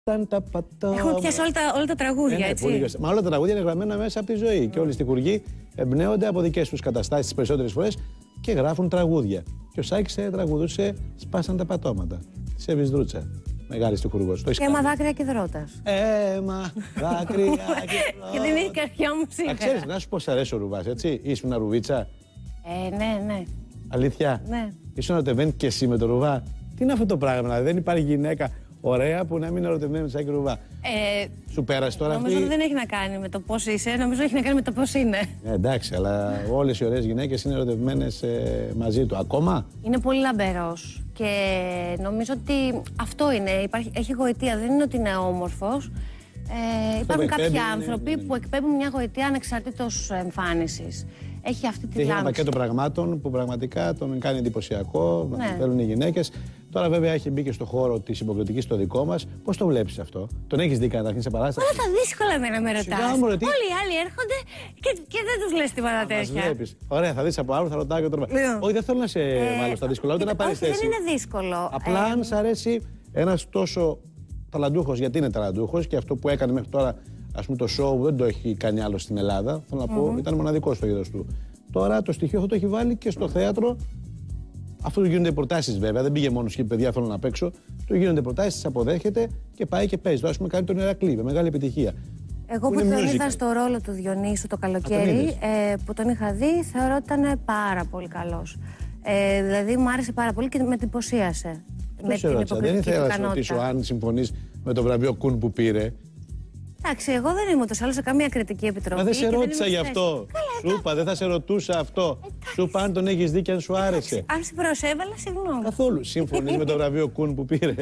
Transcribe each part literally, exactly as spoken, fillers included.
Τα πατώ... Έχουμε πιάσει όλα τα, όλα τα τραγούδια, ε, ναι, έτσι. Πολύ, μα όλα τα τραγούδια είναι γραμμένα μέσα από τη ζωή. Mm. Και όλοι οι στιχουργοί εμπνέονται από δικές τους καταστάσεις τις περισσότερες φορές και γράφουν τραγούδια. Και ο Σάκης τραγουδούσε «Σπάσαν τα πατώματα» της Εύης Δρούτσα. Μεγάλη στιχουργός. Και αίμα δάκρυα και δρότας. Αίμα δάκρυα και δρότας. Και δεν έχει καρδιά μου σήμερα. Ξέρεις, να σου πω, σ' αρέσει ο Ρουβάς, έτσι. Ήσουν ρουβίτσα. Ε, ναι, ναι. Αλήθεια. Ναι. Ήσουν ερωτευμένη και εσύ με τον Ρουβά. Τι είναι αυτό το πράγμα, δηλαδή δεν υπάρχει γυναίκα ωραία που να μην είναι ερωτευμένη με τον Σάκη Ρουβά. Ε, Σου πέρασε τώρα νομίζω αυτή... ότι δεν έχει να κάνει με το πώς είσαι, νομίζω έχει να κάνει με το πώς είναι. Ε, εντάξει, αλλά όλες οι ωραίες γυναίκες είναι ερωτευμένες ε, μαζί του. Ακόμα. Είναι πολύ λαμπερός και νομίζω ότι αυτό είναι. Υπάρχει, έχει γοητεία, δεν είναι ότι είναι όμορφος. Ε, υπάρχουν κάποιοι εκπέμπει, άνθρωποι είναι, που εκπέμπουν μια γοητεία ανεξαρτήτως εμφάνισης. Έχει αυτή τη Έχει ένα λάμψη. πακέτο πραγμάτων που πραγματικά τον κάνει εντυπωσιακό, Ναι. να θέλουν οι γυναίκες. Τώρα, βέβαια, έχει μπει και στο χώρο της υποκριτικής στο δικό μας. Πώς το βλέπεις αυτό, τον έχεις δει καταρχήν σε παράσταση? Όλα τα δύσκολα με να με ρωτάς. Σιγά, μωρέ, τι... Όλοι οι άλλοι έρχονται και, και δεν τους λες τίποτα τέτοια. Βλέπεις. Ωραία, θα δεις από αύριο, θα ρωτάω και τώρα. Ναι. Όχι, δεν θέλω να σε Ε, βάλω στα δύσκολα, ούτε να πάρεις όχι, θέση. δεν είναι δύσκολο. Απλά Ε, αν σ' αρέσει ένας τόσο ταλαντούχος, γιατί είναι ταλαντούχος και αυτό που έκανε μέχρι τώρα, ας πούμε, το show δεν το έχει κάνει άλλο στην Ελλάδα. Θέλω να πω, Mm-hmm. ήταν μοναδικό στο είδος του. Τώρα το στοιχείο αυτό το έχει βάλει και στο θέατρο. Αυτό του γίνονται προτάσεις βέβαια, δεν πήγε μόνο και παιδιά θέλω να παίξω. Του γίνονται προτάσεις, τις αποδέχεται και πάει και παίζει. Τώρα, ας πούμε, κάνει τον Ηρακλή με μεγάλη επιτυχία. Εγώ που, που τον musical. είδα στο ρόλο του Διονύσου το καλοκαίρι, ε, που τον είχα δει, θεωρώ ότι ήταν πάρα πολύ καλός. Ε, δηλαδή μου άρεσε πάρα πολύ και με εντυπωσίασε. Με την ρώτησα, δεν υποκριτική ήθελα του να σε ρωτήσω ικανότητα. αν συμφωνείς με το βραβείο Κουν που πήρε. Εντάξει, εγώ δεν είμαι ούτως άλλως σε καμία κριτική επιτροπή. Μα δεν σε και ρώτησα είμαι γι' στη αυτό. θέση. Σου είπα, δεν θα σε ρωτούσα αυτό. Σου είπα αν τον έχεις δει και αν σου άρεσε. Αν σε προσέβαλα, συγγνώμη. Καθόλου. Συμφωνείς με το βραβείο Κουν που πήρε?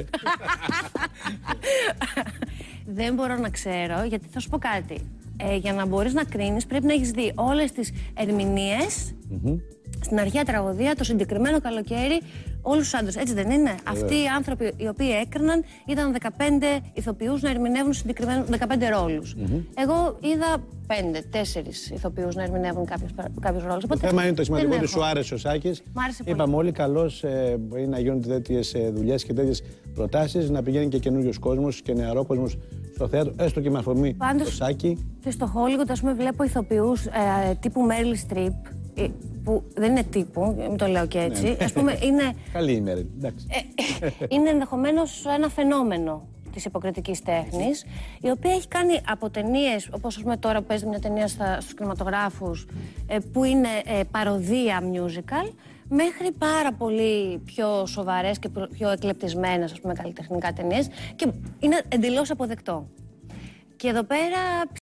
Δεν μπορώ να ξέρω, γιατί θα σου πω κάτι. Ε, για να μπορείς να κρίνεις, πρέπει να έχεις δει όλες τις ερμηνείες Mm-hmm. στην αρχαία τραγωδία, το συγκεκριμένο καλοκαίρι, όλους τους άντρες. Έτσι δεν είναι? Αυτοί οι άνθρωποι οι οποίοι έκριναν ήταν δεκαπέντε ηθοποιούς να ερμηνεύουν συγκεκριμένους δεκαπέντε ρόλους. Mm-hmm. Εγώ είδα πέντε, τέσσερις ηθοποιούς να ερμηνεύουν κάποιους ρόλους. Το θέμα είναι το σημαντικό ότι σου άρεσε ο Σάκης. Μ' άρεσε πολύ. Είπαμε όλοι, καλώς ε, μπορεί να γίνονται τέτοιες ε, δουλειές και τέτοιες προτάσεις, να πηγαίνει και καινούριος κόσμος και νεαρό κόσμος στο θέατρο, έστω και με αφορμή το Σάκη. Και στο Hollywood, ας πούμε, βλέπω ηθοποιούς ε, τύπου Meryl Streep, ε, που δεν είναι τύπου, μην το λέω και έτσι. Ας πούμε, είναι, Καλή ημέρα, εντάξει. ε, είναι ενδεχομένως ένα φαινόμενο της υποκριτικής τέχνης, η οποία έχει κάνει από ταινίες, όπως ας πούμε τώρα που παίζει μια ταινία στα, στους κινηματογράφους, ε, που είναι ε, παροδία musical, μέχρι πάρα πολύ πιο σοβαρές και πιο εκλεπτισμένες, ας πούμε, καλλιτεχνικά ταινίες, και είναι εντελώς αποδεκτό. Και εδώ πέρα